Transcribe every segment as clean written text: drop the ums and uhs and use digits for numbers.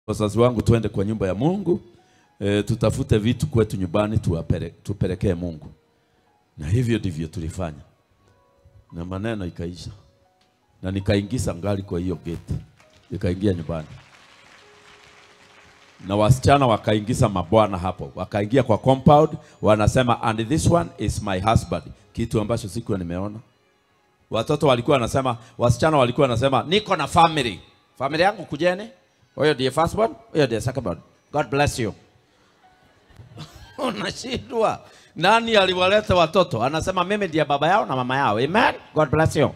wazazi wangu tuende kwa nyumba ya Mungu, tutafute vitu kwetu nyumbani tupelekee Mungu. Na hivyo ndivyo tulifanya. Na maneno ikaisha. Na nikaingiza ngali kwa hiyo gate. Nikaingia nyumbani. Na wasichana wakaingiza mabwana hapo. Wakaingia kwa compound, wanasema and this one is my husband. Kitu ambacho sikuwa nimeona. Watoto walikuwa wanasema, wasichana walikuwa wanasema niko na family. Family yangu kujeni. Huyo ndiye first one, huyo ndiye second one. God bless you. Unashindwa. Nani aliwaleta watoto? Anasema mimi ndiye baba yao na mama yao. Amen. God bless you.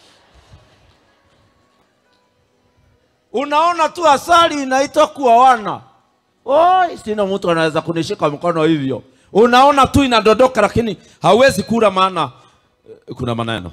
Unaona tu asali inaitwa kuoana. Oi, sina mtu anaweza kunishika mkono hivyo. Unaona tu inadodoka lakini hawezi kula maana kuna maneno.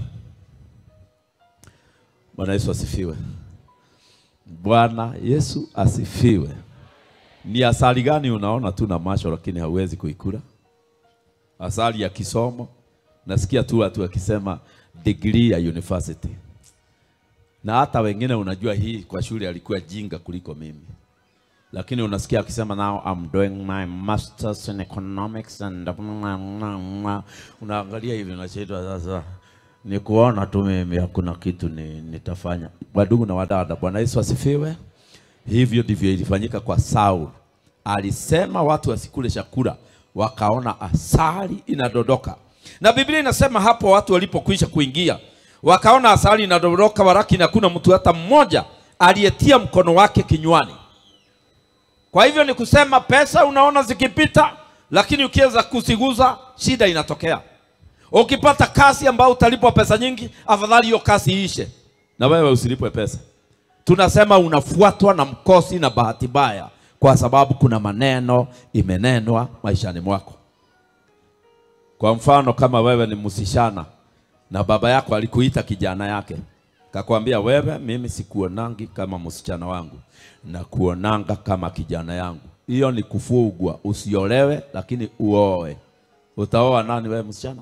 Bwana Yesu asifiwe. Bwana Yesu asifiwe. Ni asali gani unaona tu na macho lakini hauwezi kuikula? Asali ya kisomo. Nasikia tu watu wakisema degree ya university. Na hata wengine unajua hii kwa shule alikuwa jinga kuliko mimi. Lakini unasikia akisema now I'm doing my masters in economics and unaangalia hivi unachedwa sasa. Ni kuona tu mimi hakuna kitu nitafanya. Wadugu na wadada, Bwana Yesu asifiwe. Hivyo ndivyo ilifanyika kwa Saul. Alisema watu wasikule chakula, wakaona asali inadodoka. Na Biblia inasema hapo watu walipokwisha kuingia, wakaona asali inadodoka walakini hakuna mtu hata mmoja aliyetia mkono wake kinywani. Kwa hivyo ni kusema pesa unaona zikipita, lakini ukiweza kusiguza shida inatokea. Ukipata kazi ambao utalipwa pesa nyingi, afadhali hiyo kazi iishe na wewe usilipwe pesa. Tunasema unafuatwa na mkosi na bahati mbaya kwa sababu kuna maneno imenenwa maishani mwako. Kwa mfano kama wewe ni msishana na baba yako alikuita kijana yake, akakwambia wewe mimi sikuonangi kama msichana wangu na kuonanga kama kijana yangu. Hiyo ni kufugwa. Usiolewe lakini uoe. Utaoa nani wewe msichana?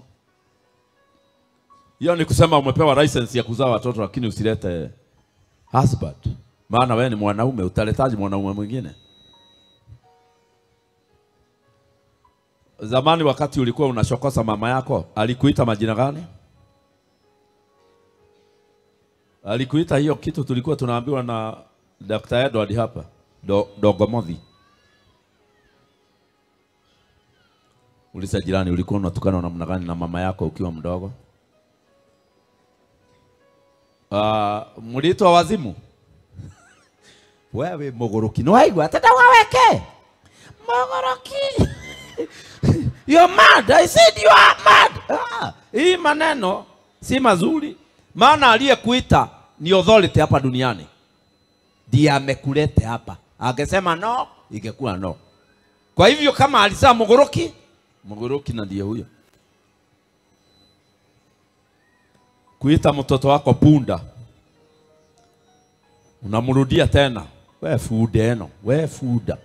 Hiyo ni kusema umepewa license ya kuzaa watoto lakini usilete husband. Maana wewe ni mwanaume, utaletaje mwanaume mwingine? Zamani wakati ulikuwa unashokosa mama yako, alikuita majina gani? Alikuita hiyo kitu tulikuwa tunaambiwa na Dr. Edward hapa, Dogomothi. Ulisa jirani, ulikuwa unatukana namna gani na mama yako ukiwa mdogo? Mlitwa wazimu. Wewe mogoroki. Noaigwa tata waweke. Mogoroki. You're mad. I said you are mad. Hii maneno si mazuri. Maana aliyekuita ni authority hapa duniani. Ndiye amekulete hapa. Akisema no, ingekuwa no. Kwa hivyo kama alisema mogoroki, mogoroki na ndiye huyo. Kuita mtoto wako punda, unamrudia tena, wewe fudeno, wewe fuda.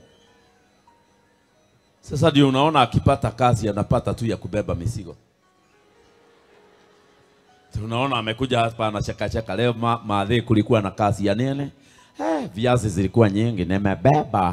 Sasa ndio unaona akipata kazi anapata tu ya kubeba mizigo. Tunaona amekuja hapa anacheka leo maadhi kulikuwa na kazi ya nene. Viazi zilikuwa nyingi nimebeba.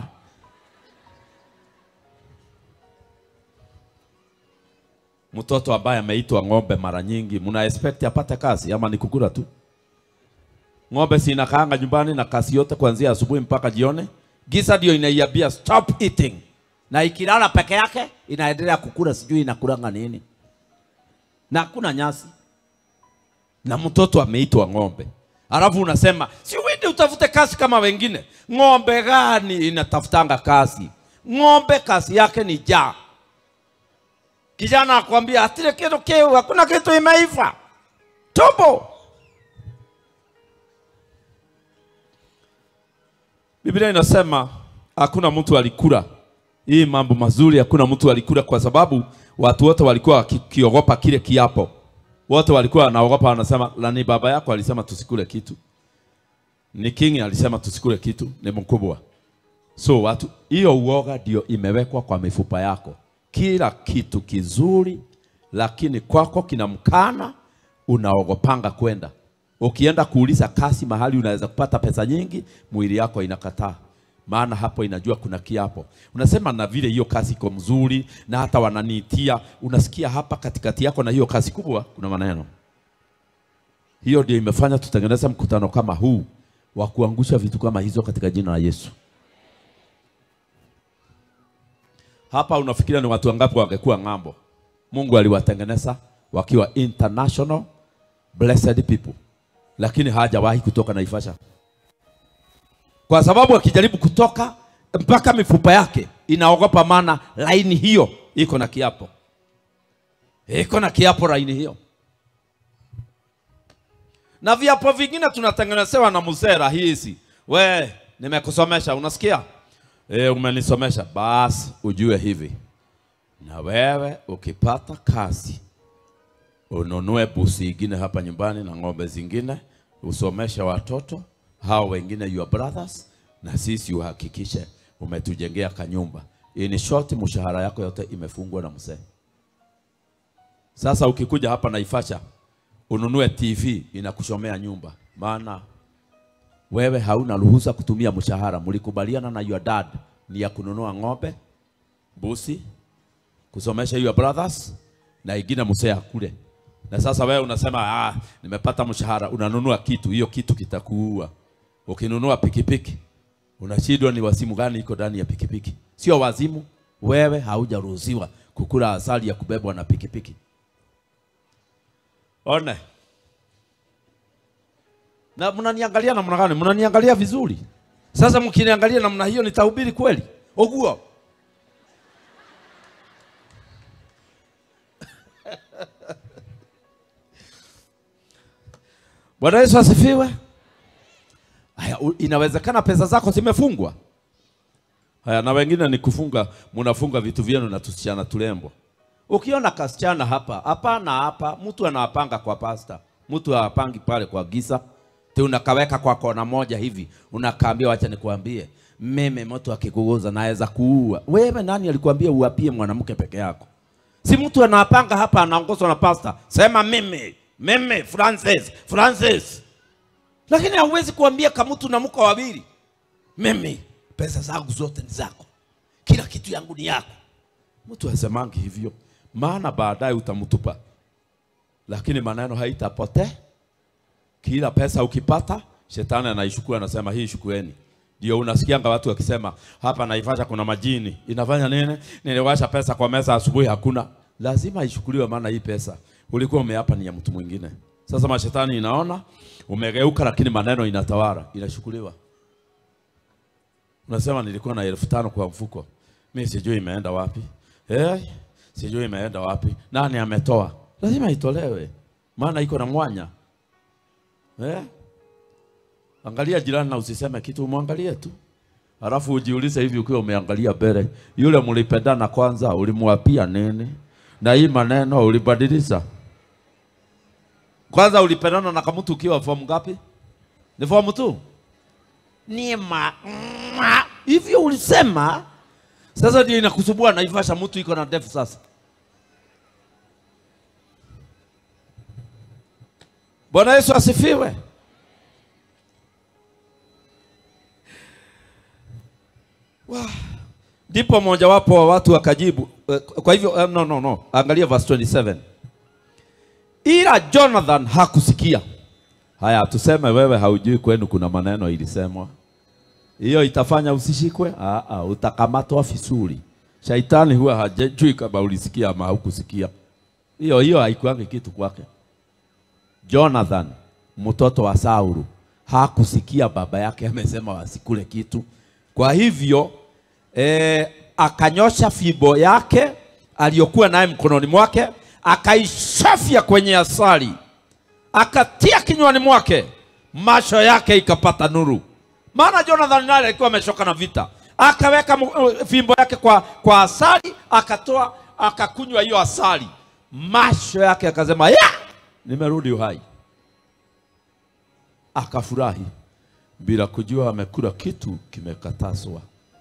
Mtoto ambaye ameitwa ng'ombe mara nyingi, muna expect apate kazi ama ni kukula tu? Ng'ombe si inakaanga nyumbani na kazi yote kuanzia asubuhi mpaka jioni. Giza ndio inaiambia stop eating. Na ikilala peke yake inaendelea kukula, sijui inakulanga nini. Na hakuna nyasi. Na mtoto ameitwa ng'ombe. Alafu unasema, si uende utafute kazi kama wengine. Ng'ombe gani inatafutanga kazi? Ng'ombe kazi yake ni njaa. Kijana akwambia atile kitu keu, hakuna kitu imeiva. Tumbo. Biblia inasema hakuna mtu alikula hii mambo mazuri, hakuna mtu alikula kwa sababu watu wote walikuwa wakiogopa kile kiapo. Wote walikuwa wanaogopa, wanasema lani baba yako alisema tusikule kitu. Ni king alisema tusikule kitu, ni mkubwa. So watu, hiyo uoga ndio imewekwa kwa mifupa yako. Kila kitu kizuri lakini kwako kinamkana, unaogopanga kwenda. Ukienda kuuliza kazi mahali unaweza kupata pesa nyingi, mwili yako inakataa. maana hapo inajua kuna kiapo. Unasema na vile hiyo kazi iko mzuri na hata wananiitia, unasikia hapa katikati yako na hiyo kazi kubwa kuna maneno. Hiyo ndio imefanya tutengeneze mkutano kama huu wa kuangusha vitu kama hizo katika jina la Yesu. Hapa unafikiria ni watu wangapi wangekuwa ng'ambo? Mungu aliwatengeneza wakiwa international blessed people, lakini hajawahi kutoka Naivasha. Kwa sababu akijaribu kutoka mpaka mifupa yake inaogopa, maana laini hiyo iko na kiapo. Iko na kiapo laini hiyo. Na viapo vingine tunatengenezewa na mzee hizi. We, nimekusomesha, unasikia? Umenisomesha, basi ujue hivi. Na wewe ukipata kazi, ununue busi ingine hapa nyumbani na ng'ombe zingine, usomeshe watoto hao wengine, your brothers, na sisi uhakikishe umetujengea kanyumba. In short, mshahara yako yote imefungwa na mzee. Sasa ukikuja hapa Naivasha, ununue TV inakushomea nyumba, maana wewe hauna ruhusa kutumia mshahara. Mlikubaliana na your dad ni ya kununua ng'ombe, busi, kusomesha your brothers na ingine mzee akule. Na sasa wewe unasema nimepata mshahara, unanunua kitu, hiyo kitu kitakuua. Ukinunua pikipiki, unashindwa ni wasimu gani iko ndani ya pikipiki. Sio wazimu, wewe haujaruhusiwa kukula asali ya kubebwa na pikipiki. One. Na mnaniangalia namna gani? Mnaniangalia vizuri. Sasa mkiniangalia namna hiyo nitahubiri kweli? Oguo. Bwana Yesu asifiwe. Haya, inawezekana pesa zako zimefungwa. Haya, na wengine ni kufunga, mnafunga vitu vyenu na tusichana tulembo. Ukiona kasichana hapa, hapa, mtu anapanga kwa pasta. Mtu anapangi pale kwa giza. Te unakaweka kwa kona moja hivi, unakaambia wacha nikuambie, meme mtu akikuguza naweza kuua. Wewe nani alikuambia uapie mwanamke peke yako? Si mtu anapanga hapa anaongozwa na pasta. Sema meme Francis. Lakini hauwezi kuambia kama mtu na mko wawili, meme pesa zangu zote ni zako, kila kitu yangu ni yako. Mtu asemangi hivyo, maana baadaye utamtupa. Lakini maneno haitapotea. Kila pesa ukipata, shetani anaishukua, anasema hii shukueni. Ndio unasikianga watu wakisema hapa Naivasha kuna majini. Inafanya nini? Niliwasha pesa kwa meza asubuhi hakuna. Lazima ishukuliwe, maana hii pesa ulikuwa umeapa ni ya mtu mwingine. Sasa mashetani inaona umegeuka, lakini maneno inatawala, inashukuliwa. Unasema nilikuwa na 1500 kwa mfuko, mimi sijui imeenda wapi. Sijui imeenda wapi. Nani ametoa? Lazima itolewe, maana iko na mwanya. Angalia jirani na usiseme kitu, muangalie tu. Alafu ujiulize hivi, ukiwa umeangalia mbele, yule mlipendana kwanza ulimwapia nini? Na hii maneno ulibadilisha. Kwanza ulipendana na mtu ukiwa form ngapi? Ni form 2? Hivyo ulisema. Sasa ndio inakusubua Naivasha, mtu iko na ndefu sasa. Bwana Yesu asifiwe. Ndipo mmoja wapo wa watu wakajibu, kwa hivyo no. Angalia verse 27. Ila Jonathan hakusikia. Haya, tuseme wewe haujui kwenu kuna maneno ilisemwa. Hiyo itafanya usishikwe? Utakamatwa vizuri. Shaitani huwa hajui kama ulisikia ama hukusikia. Hiyo haikuangi kitu kwake. Jonathan, mtoto wa Saulu, hakusikia baba yake amesema wasikule kitu. Kwa hivyo akanyosha fimbo yake aliyokuwa naye mkononi mwake, akaishafia kwenye asali, akatia kinywani mwake, macho yake ikapata nuru. Maana Jonathan naye alikuwa ameshoka na vita. Akaweka fimbo yake kwa asali, akatoa, akakunywa hiyo asali. Macho yake akasema, nimerudi uhai. Akafurahi bila kujua amekula kitu kimekatazwa.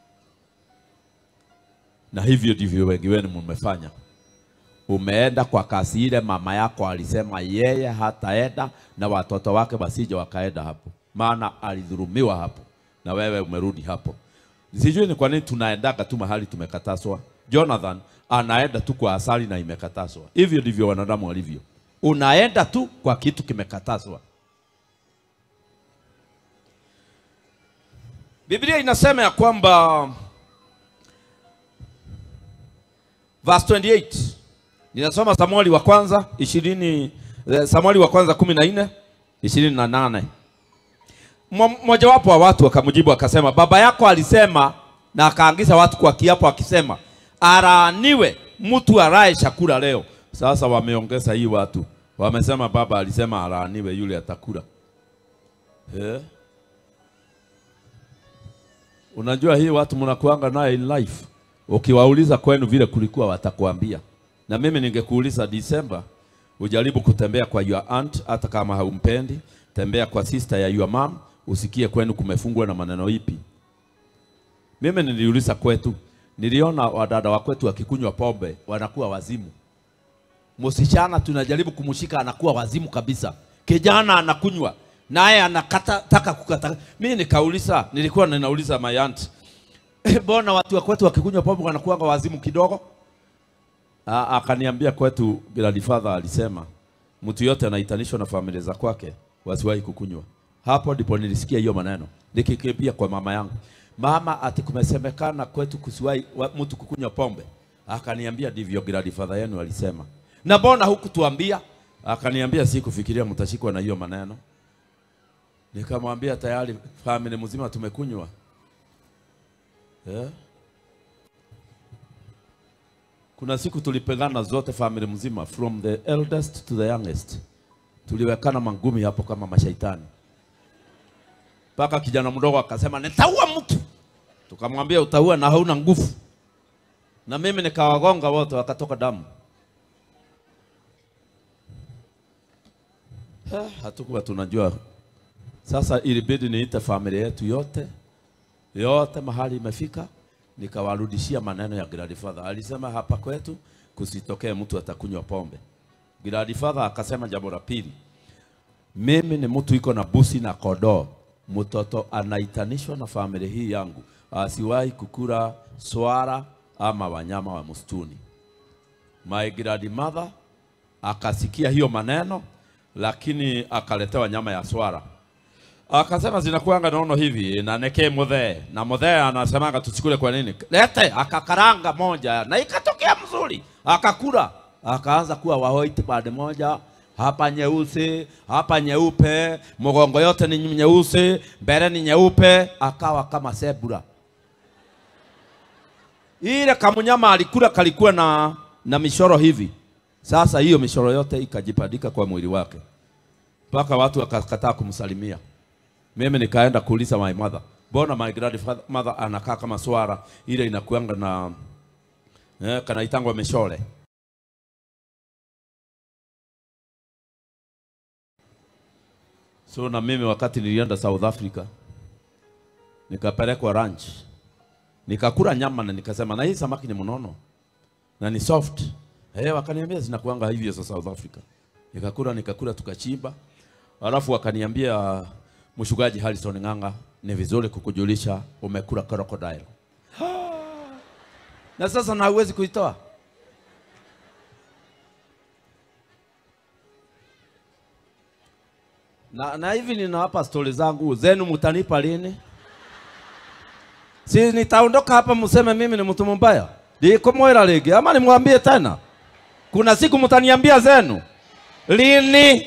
Na hivyo ndivyo wengi wenu mmefanya. Umeenda kwa kasi ile mama yako alisema yeye hataenda na watoto wake basije wakaenda hapo, maana alidhulumiwa hapo, na wewe umerudi hapo. Sijui ni kwa nini tunaendaga tu mahali tumekatazwa. Jonathan anaenda tu kwa asali na imekatazwa. Hivyo ndivyo wanadamu walivyo. Unaenda tu kwa kitu kimekatazwa. Biblia inasema ya kwamba verse 28. Ninasoma Samueli wa kwanza 14:28. Mmoja wapo wa watu akamjibu akasema, baba yako alisema na akaangiza watu kwa kiapo akisema, alaaniwe mtu araye chakula leo. Sasa wameongeza hii watu. Wamesema baba alisema alaaniwe yule atakula. Unajua hii watu mnakuanga naye in life. Ukiwauliza kwenu vile kulikuwa watakuambia. Na mimi ningekuuliza December, ujaribu kutembea kwa your aunt hata kama haumpendi, tembea kwa sister ya your mom, usikie kwenu kumefungwa na maneno ipi. Mimi niliuliza kwetu, niliona wadada wa kwetu wakikunywa pombe wanakuwa wazimu. Msichana tunajaribu kumshika anakuwa wazimu kabisa. Kijana anakunywa naye anataka kukata. Mimi nikauliza, nilikuwa ninauliza my aunt, mbona watu wa kwetu wakikunywa pombe wanakuwa wazimu kidogo? Akaniambia kwetu grandfather alisema mtu yote anaitanishwa na familia za kwake wasiwahi kukunywa. Hapo ndipo nilisikia hiyo maneno. Nikikimbia kwa mama yangu, mama ati kumesemekana kwetu kusiwahi mtu kukunywa pombe. Akaniambia ndivyo grandfather yenu alisema. Na mbona hukutuambia? Akaniambia si kufikiria mtashikwa na hiyo maneno. Nikamwambia tayari familia mzima tumekunywa. Kuna siku tulipengana zote familia mzima, from the eldest to the youngest. Tuliwekana mangumi hapo kama mashaitani. Paka kijana mdogo akasema nitaua mtu. Tukamwambia utaua na hauna nguvu. Na mimi nikawagonga wote wakatoka damu. Hatukuwa tunajua. Sasa ilibidi niite familia yetu yote mahali imefika, nikawarudishia maneno ya grandfather. Alisema hapa kwetu kusitokee mtu atakunywa pombe. Grandfather akasema jambo la pili, mimi ni mtu iko na busi na kondoo. Mtoto anaitanishwa na familia hii yangu asiwahi kukula swara ama wanyama wa msituni. My grandmother akasikia hiyo maneno, lakini akaletewa nyama ya swara. Akasema zinakuanga naono hivi na neke mudhee. Na mudhee anasemanga tusikule kwa nini? Lete, akakaranga moja na ikatokea mzuri. Akakula, akaanza kuwa wa white bad moja, hapa nyeusi, hapa nyeupe, mgongo yote ni nyeusi, mbele ni nyeupe, akawa kama zebra. Ile kamunyama alikula kalikuwa na mishoro hivi. Sasa hiyo mishoro yote ikajipadika kwa mwili wake. Mpaka watu wakakataa kumsalimia. Mimi nikaenda kuuliza my mother, mbona my grandmother anakaa kama swara ile inakuanga na kanaitangwa mishore. So na mimi wakati nilienda South Africa nikapelekwa ranch. Nikakula nyama na nikasema na hii samaki ni mnono na ni soft. Wakaniambia zinakuanga hivyo za South Africa. Nikakula tukachimba. Alafu wakaniambia mshugaji Harrison Ng'anga, ni vizuri kukujulisha umekula crocodile. Na sasa na huwezi kuitoa. Na hivi ninawapa stori zangu, zenu mtanipa lini? Si nitaondoka hapa mseme mimi ni mtu mbaya. Ndiko moira ligi ama nimwambie tena? Kuna siku mtaniambia zenu. Lini?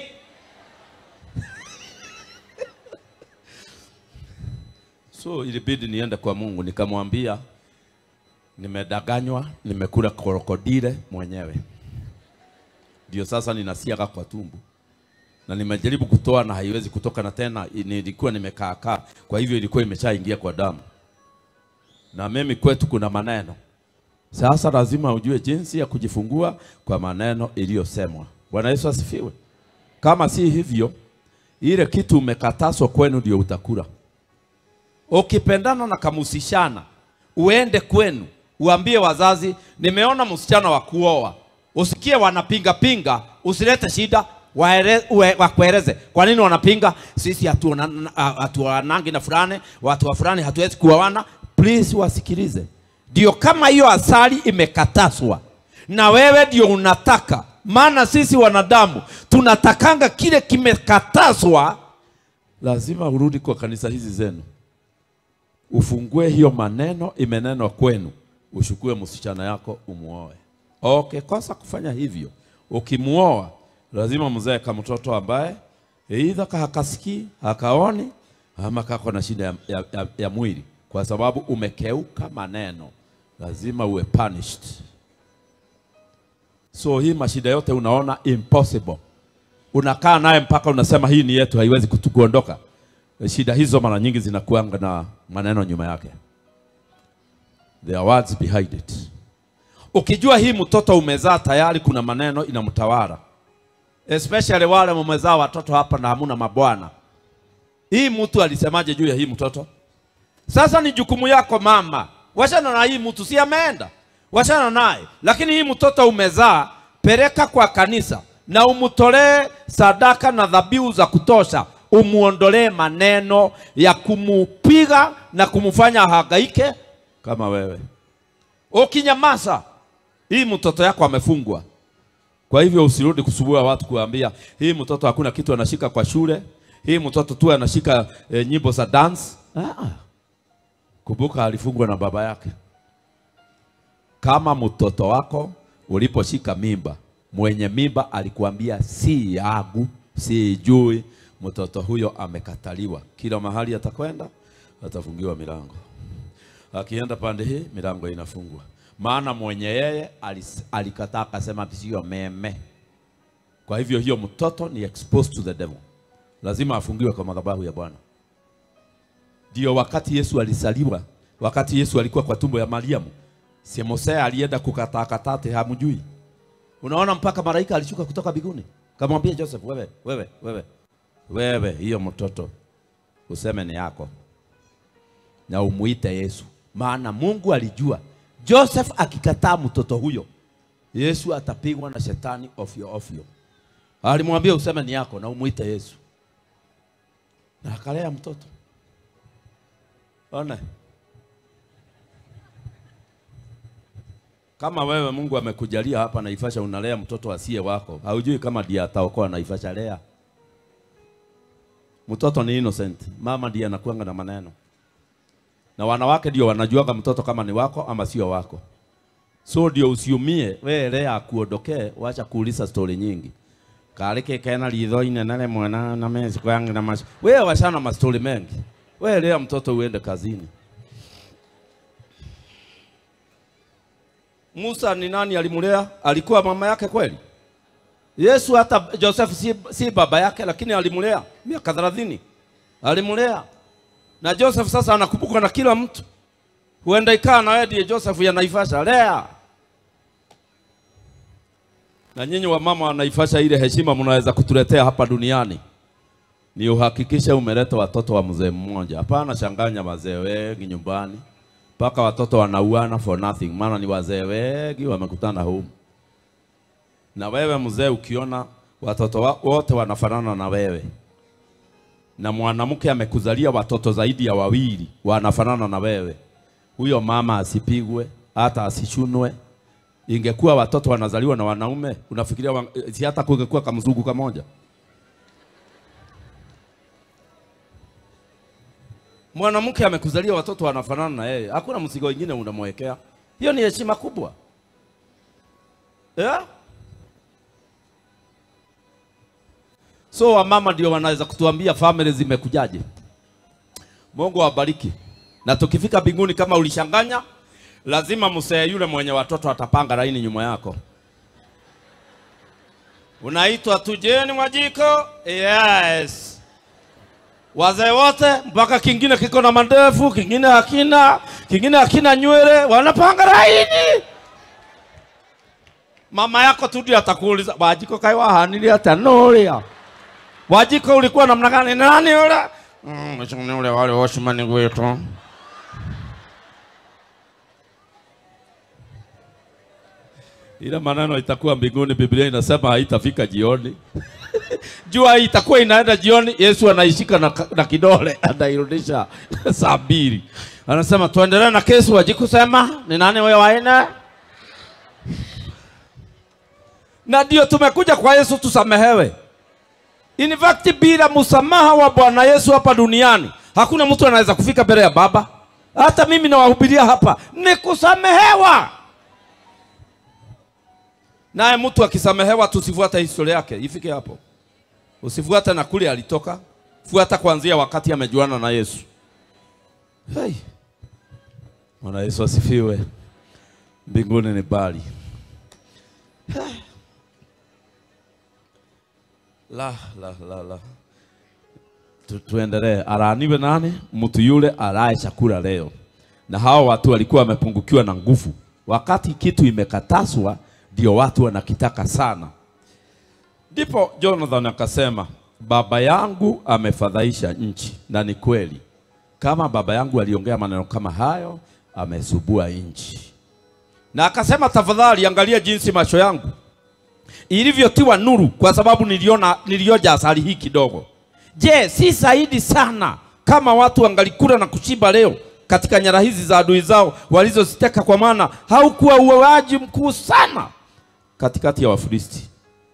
So ilibidi niende kwa Mungu nikamwambia nimedanganywa, nimekula krokodile mwenyewe. Ndio sasa ninasiaga kwa tumbo. Na nimejaribu kutoa na haiwezi kutoka na tena, nilikuwa nimekaa. Kwa hivyo ilikuwa imeshaingia kwa damu. Na mimi kwetu kuna maneno. Sasa lazima ujue jinsi ya kujifungua kwa maneno iliyosemwa. Bwana Yesu asifiwe. Kama si hivyo, ile kitu umekatazwa kwenu ndio utakula. Ukipendana na kamusishana, uende kwenu, uambie wazazi, nimeona msichana wa kuoa. Usikie wanapinga, usilete shida, wakueleze. Kwa nini wanapinga? Sisi hatuanangi na fulani, watu wa fulani hatuwezi kuoana. Please wasikilize. Ndio kama hiyo asali imekataswa na wewe ndio unataka, maana sisi wanadamu tunatakanga kile kimekataswa, lazima urudi kwa kanisa hizi zenu, ufungue hiyo maneno imenenwa kwenu, ushukue msichana yako umuoe. Okay, kosa kufanya hivyo. Ukimuoa lazima mzae kama mtoto ambaye either hakasikii, hakaoni, ama kako na shida ya mwili, kwa sababu umekeuka maneno, lazima uwe punished. So hii mashida yote unaona impossible, unakaa naye mpaka unasema hii ni yetu, haiwezi kuondoka. Shida hizo mara nyingi zinakuanga na maneno nyuma yake. There are words behind it. Ukijua hii mtoto umezaa tayari kuna maneno inamtawala. Especially wale mmezaa watoto hapa na hamuna mabwana. Hii mtu alisemaje juu ya hii mtoto? Sasa ni jukumu yako mama. Washana na hii mtu, si ameenda. Washana naye. Lakini hii mtoto umezaa, peleka kwa kanisa na umutolee sadaka na dhabihu za kutosha. Umuondolee maneno ya kumupiga na kumufanya hangaike kama wewe. Ukinyamaza, hii mtoto yako amefungwa. Kwa hivyo usirudi kusubua watu kuambia hii mtoto hakuna kitu anashika kwa shule, hii mtoto tu anashika nyimbo za dance. Kumbuka alifungwa na baba yake. Kama mtoto wako uliposhika mimba, mwenye mimba alikuambia si yangu, sijui, mtoto huyo amekataliwa. Kila mahali atakwenda atafungiwa milango. Akienda pande hii milango inafungwa. Maana mwenye yeye alikataa, akasema sio meme. Kwa hivyo hiyo mtoto ni exposed to the devil. Lazima afungiwe kwa madhabahu ya Bwana. Ndio wakati Yesu alizaliwa, wakati Yesu alikuwa kwa tumbo ya Mariamu, si Mose alienda kukatakata hamjui. Unaona mpaka malaika alishuka kutoka mbinguni. Kamwambia Joseph, wewe hiyo mtoto useme ni yako. Na umuite Yesu. Maana Mungu alijua Joseph akikataa mtoto huyo, Yesu atapigwa na shetani ofyo. Alimwambia useme ni yako na umuite Yesu. Na akalea mtoto. Ona. Kama wewe Mungu amekujalia hapa Naivasha unalea mtoto asiye wako, haujui kama ndiye ataokoa Naivasha. Lea. Mtoto ni innocent. Mama ndiye anakuanga na maneno. Na wanawake ndio wanajuaga mtoto kama ni wako ama sio wako. So ndio usiumie, wewe lea akuondokee, wacha kuuliza story nyingi. Kaleke kaena lidhoine nale mwana na mezi kwa yangu na mashi. Wewe washana ma story mengi. Wewe lea mtoto uende kazini. Musa ni nani alimulea? Alikuwa mama yake kweli? Yesu hata Joseph si baba yake, lakini alimulea miaka 30. Alimulea. Na Joseph sasa anakumbuka na kila mtu. Huenda ikaa na wewe ndiye Joseph ya Naivasha. Lea. Na nyinyi wa mama wa Naivasha, ile heshima mnaweza kutuletea hapa duniani ni uhakikishe umeleta watoto wa mzee mmoja. Hapana changanya wazee wengi nyumbani mpaka watoto wanauana for nothing, maana ni wazee wengi wamekutana humu. Na wewe mzee ukiona watoto wote wanafanana na wewe, na mwanamke amekuzalia watoto zaidi ya 2 wanafanana na wewe, huyo mama asipigwe hata asishunwe. Ingekuwa watoto wanazaliwa na wanaume, unafikiria si hata kungekuwa kamzungu kamoja? Mwanamke amekuzalia watoto wanafanana na yeye, hakuna mzigo mwingine unamwekea. Hiyo ni heshima kubwa. So wamama ndio wanaweza kutuambia family zimekujaje. Mungu awabariki. Na tukifika mbinguni kama ulishanganya, lazima msee yule mwenye watoto atapanga laini nyuma yako. Unaitwa Tujeni Mwajiko? Yes. Wazee wote mpaka kingine kiko na mandefu, kingine hakina nywele, wanapanga laini. Mama yako tu ndio atakuuliza, Wajiko kaiwa hanili atanolia. Wajiko ulikuwa namna gani? Nani yule? Ni yule wale washimani wetu. Ila maneno itakuwa mbinguni, Biblia inasema haitafika jioni. Jua itakuwa inaenda jioni, Yesu anaishika na kidole, anairudisha saa 2. Anasema tuendelee na kesi, wajikusema ni nani wewe waina? Na ndio tumekuja kwa Yesu tusamehewe. In fact, bila msamaha wa Bwana Yesu hapa duniani, hakuna mtu anaweza kufika mbele ya Baba. Hata mimi nawahubiria hapa, ni kusamehewa. Naye mtu akisamehewa, tusifuate historia yake, ifike hapo. Usifuate na kule alitoka, fuata kuanzia wakati amejuana na Yesu. Hey. Bwana Yesu asifiwe. Mbinguni ni bali. Hey. La. Tuendelee. Alaaniwe nani? Mtu yule alaye chakula leo. Na hao watu walikuwa wamepungukiwa na nguvu. Wakati kitu imekataswa, ndio watu wanakitaka sana. Ndipo Jonathan akasema, baba yangu amefadhaisha nchi. Na ni kweli. Kama baba yangu aliongea maneno kama hayo, amesubua nchi. Na akasema, tafadhali angalia jinsi macho yangu ilivyotiwa nuru, kwa sababu nilioja asali hii kidogo. Je, si zaidi sana kama watu wangalikula na kushiba leo katika nyara hizi za adui zao walizoziteka, kwa maana haukuwa uwaji mkuu sana katikati ya Wafilisti.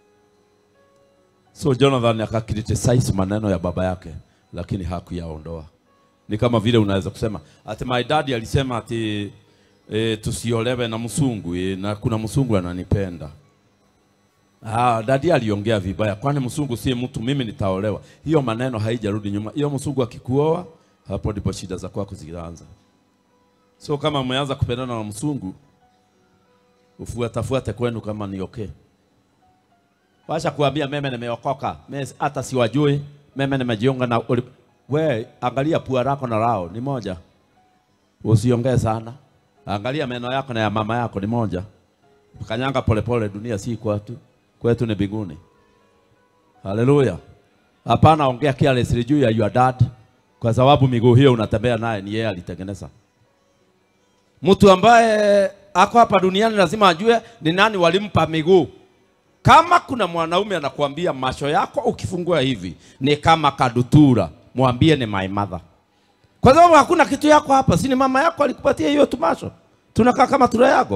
So Jonathan akakriticize maneno ya baba yake, lakini hakuyaondoa. Ni kama vile unaweza kusema ati my daddy alisema ati tusiolewe na msungu, na kuna msungu ananipenda. Daddy aliongea vibaya, kwani msungu si mtu, mimi nitaolewa. Hiyo maneno haijarudi nyuma. Hiyo msungu akikuoa, hapo ndipo shida za kwako zinaanza. So kama umeanza kupendana na msungu, ufuate kwenu kama ni okay. Wacha kuambia meme nimeokoka, mimi hata siwajui, meme nimejiunga na we, angalia pua lako na lao ni moja. Usiongee sana. Angalia meno yako na ya mama yako ni moja. Kanyanga polepole, dunia si kwetu ni mbinguni. Haleluya. Hapana ongea carelessly juu ya your dad, kwa sababu miguu hiyo unatembea naye ni yeye alitengeneza. Mtu ambaye ako hapa duniani lazima ajue ni nani walimpa miguu. Kama kuna mwanaume anakuambia macho yako ukifungua hivi ni kama kadutura, mwambie ni my mother. Kwa sababu hakuna kitu yako hapa, si ni mama yako alikupatia hiyo tumacho. Tunakaa kama tura yako.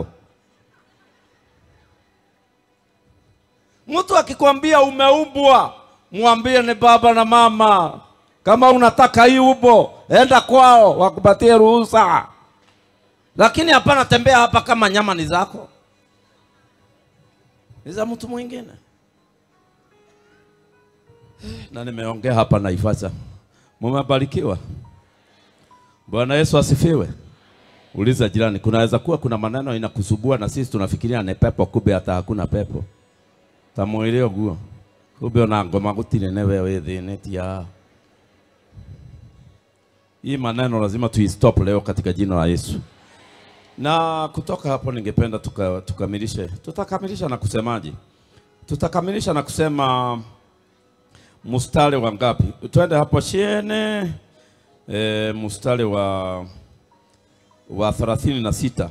Mtu akikwambia umeumbwa, mwambie ni baba na mama. Kama unataka hii ubo, enda kwao wakupatie ruhusa. Lakini hapana tembea hapa kama nyama ni zako. Ni za mtu mwingine. Na nimeongea hapa na Ifasa. Mumebarikiwa. Bwana Yesu asifiwe. Uliza jirani, kunaweza kuwa kuna maneno inakusubua na sisi tunafikiria ni pepo, kumbe hata hakuna pepo. Tamueleo guo. Kumbe una ngoma gutire ne wewe thinetia. Hii maneno lazima tuistop leo katika jina la Yesu. Na kutoka hapo ningependa tukamilishe. Tutakamilisha na kusemaje? Tutakamilisha na kusema mstari wa ngapi? Twende hapo chini. Mstari wa 36.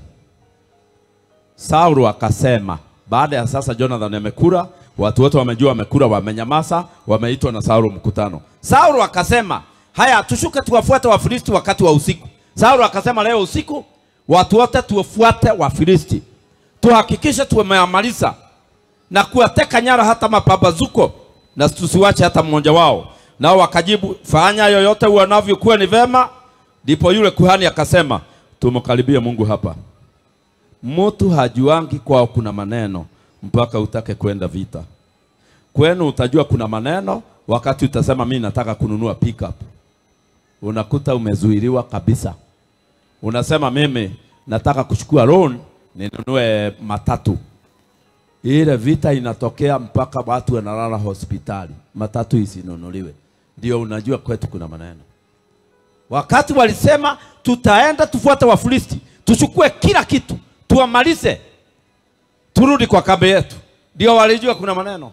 Saulu akasema, baada ya sasa Jonathan amekula, watu wote wamejua amekula, wamenyamaza, wameitwa na Saulu mkutano. Saulu akasema, haya tushuke tuwafuate Wafilisti wakati wa usiku. Saulu akasema, leo usiku watu wote tuwafuate Wafilisti. Tuhakikishe tumemaliza na kuwateka nyara hata mapambazuko, na tusiwache hata mmoja wao. Nao wakajibu, fanya yoyote uonavyokuwa ni vema. Ndipo yule kuhani akasema, tumkaribie Mungu hapa. Mtu hajuangi kwao kuna maneno mpaka utake kwenda vita. Kwenu utajua kuna maneno wakati utasema mimi nataka kununua pickup. Unakuta umezuiliwa kabisa. Unasema mimi nataka kuchukua loan ninunue matatu. Ile vita inatokea mpaka watu wanalala hospitali. Matatu isinunuliwe. Ndio unajua kwetu kuna maneno. Wakati walisema tutaenda tufuate Wafilisti, tuchukue kila kitu, tuamalize, turudi kwa kambi yetu, ndio walijua kuna maneno.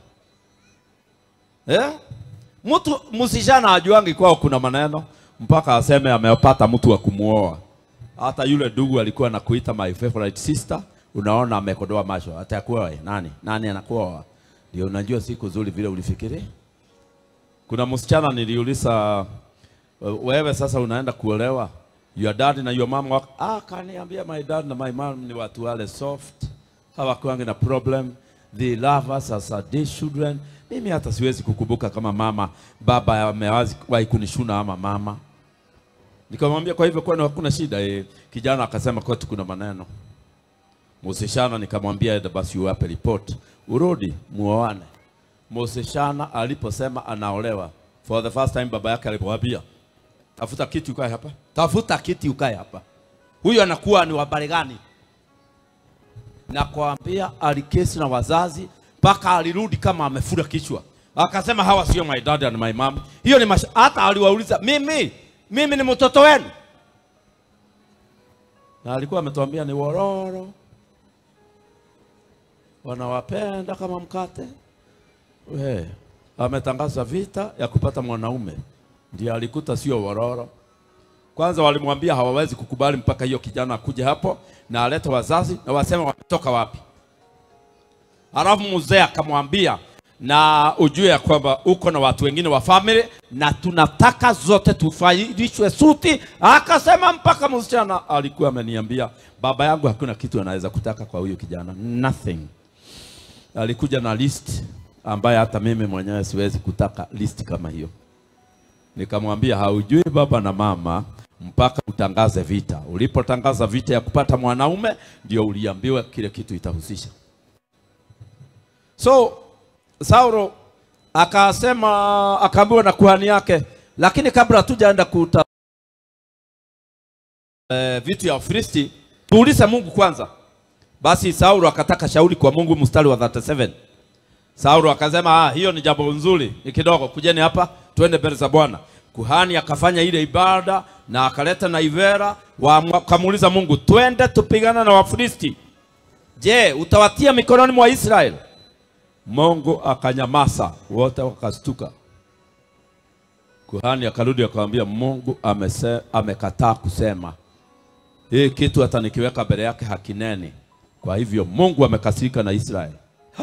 Mtu musishana ajuangi kwao kuna maneno mpaka aseme amepata mtu wa kumuoa. Hata yule ndugu alikuwa anakuita my favorite sister, unaona amekodoa macho. Atakuwa nani anakuoa? Ndio unajua siku nzuri vile ulifikiri. Kuna msichana niliuliza, wewe sasa unaenda kuolewa, your dad na your mom kaniambia my dad na my mom ni watu wale soft, hawakuangi na problem, they love us as their children. Mimi hata siwezi kukumbuka kama mama baba amewahi kunishuna ama mama. Nikamwambia kwa hivyo kwani hakuna shida. Kijana akasema kwetu kuna maneno. Msishana nikamwambia basi uwape report, urudi muoane. Msishana aliposema anaolewa, for the first time baba yake alipomwambia tafuta kiti ukae hapa, tafuta kiti ukae hapa, huyo anakuwa ni wabari gani? Na kuambia alikesi na wazazi mpaka alirudi kama amefura kichwa, akasema hawa sio my dad and my mom. Hiyo ni hata aliwauliza mimi ni mtoto wenu, na alikuwa ametuambia ni wororo, wanawapenda kama mkate. Ametangaza vita ya kupata mwanaume, ndiye alikuta sio wororo. Kwanza walimwambia hawawezi kukubali mpaka hiyo kijana akuje hapo na alete wazazi na waseme wametoka wapi. Alafu mzee akamwambia, na ujue ya kwamba uko na watu wengine wa family na tunataka zote tufaidishwe suti. Akasema mpaka msichana alikuwa ameniambia baba yangu hakuna kitu anaweza kutaka kwa huyo kijana, nothing. Alikuja na list ambaye hata mimi mwenyewe siwezi kutaka list kama hiyo. Nikamwambia haujui baba na mama mpaka utangaze vita. Ulipotangaza vita ya kupata mwanaume ndio uliambiwa kile kitu itahusisha. So Saulo akasema, akaambiwa na kuhani yake, lakini kabla hatujaenda kuta vitu ya Filisti, tuulize Mungu kwanza. Basi Saulo akataka shauri kwa Mungu, mstari wa 37. Saulo akasema hiyo ni jambo nzuri, ni kidogo, kujeni hapa tuende mbele za Bwana. Kuhani akafanya ile ibada na akaleta na ivera, wakamuuliza Mungu, twende tupigana na Wafilisti, je utawatia mikononi mwa Israeli? Mungu akanyamaza, wote wakastuka. Kuhani akarudi akamwambia Mungu amekataa kusema hii kitu, hata nikiweka mbele yake hakineni. Kwa hivyo Mungu amekasirika na Israeli.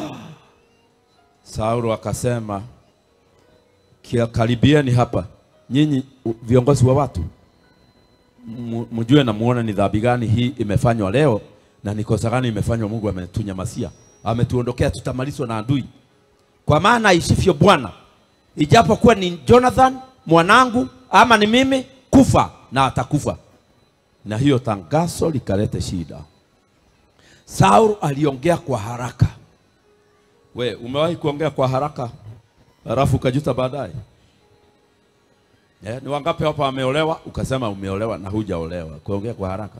Saulo akasema, karibieni hapa nyinyi viongozi wa watu, mjue na muone ni dhambi gani hii imefanywa leo na ni kosa gani imefanywa. Mungu ametunyamasia, ametuondokea, tutamalizwa na adui. Kwa maana isifyo Bwana, ijapokuwa ni Jonathan mwanangu ama ni mimi, kufa na atakufa. Na hiyo tangazo likalete shida. Saulo aliongea kwa haraka. We, umewahi kuongea kwa haraka alafu ukajuta baadaye? Ni wangapi hapa wameolewa ukasema umeolewa na hujaolewa? Kuongea kwa haraka.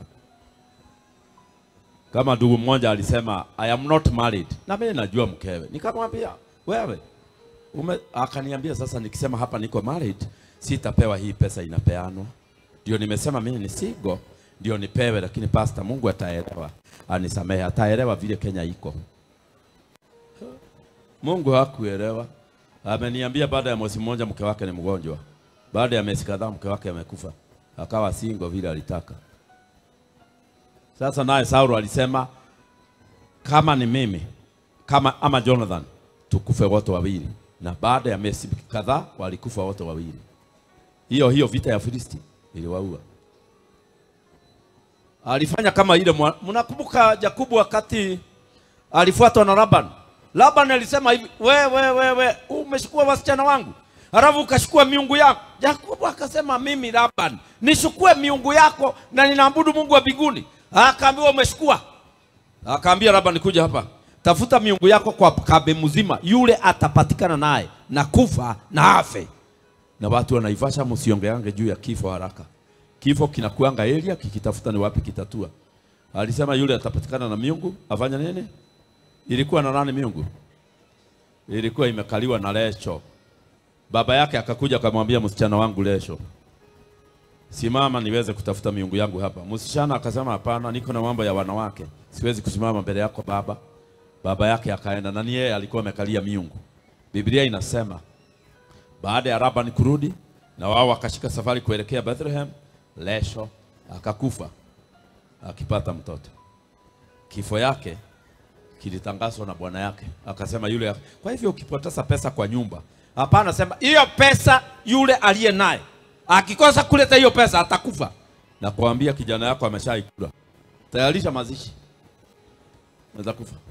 Kama ndugu mmoja alisema I am not married, na mimi najua mkewe. Nikamwambia wewe akaniambia sasa nikisema hapa niko married sitapewa hii pesa inapeanwa. Ndio nimesema mimi ni single ndio nipewe, lakini pastor Mungu ataelewa, anisamehe, ataelewa vile Kenya iko. Mungu hakuelewa. Ameniambia baada ya mwezi mmoja mke wake ni mgonjwa. Baada ya miezi kadhaa mke wake amekufa. Akawa single vile alitaka. Sasa naye Saulo alisema kama ni mimi ama Jonathan tukufe wote wawili. Na baada ya miezi kadhaa walikufa wote wawili. Hiyo vita ya Filisti iliwaua. Alifanya kama ile, mnakumbuka Yakobo wakati alifuatwa na Laban. Laban alisema hivi, wewe umechukua wasichana wangu, halafu ukachukua miungu yako. Yakobo akasema mimi Laban nishukue miungu yako na ninaabudu Mungu wa mbinguni? Akaambiwa umechukua. Akaambia Laban kuja hapa, tafuta miungu yako kwa kabe mzima, yule atapatikana naye na kufa na afe. Na watu wanaivasha, msiongeange juu ya kifo haraka. Kifo kinakuanga area, kikitafuta ni wapi kitatua. Alisema yule atapatikana na miungu, afanya nini? Ilikuwa na nani miungu? Ilikuwa imekaliwa na Lesho. Baba yake akakuja akamwambia msichana wangu Lesho, simama niweze kutafuta miungu yangu hapa. Msichana akasema hapana, niko na mambo ya wanawake, siwezi kusimama mbele yako baba. Baba yake akaenda, na yeye alikuwa amekalia miungu. Biblia inasema baada ya Laban kurudi na wao wakashika safari kuelekea Bethlehem, Lesho akakufa akipata mtoto. Kifo yake kilitangazwa na bwana yake, akasema yule. Kwa hivyo ukipoteza pesa kwa nyumba Hapana, sema hiyo pesa yule aliye naye akikosa kuleta hiyo pesa atakufa. Na kuambia kijana yako ameshaikula. Tayarisha mazishi. Unaweza kufa.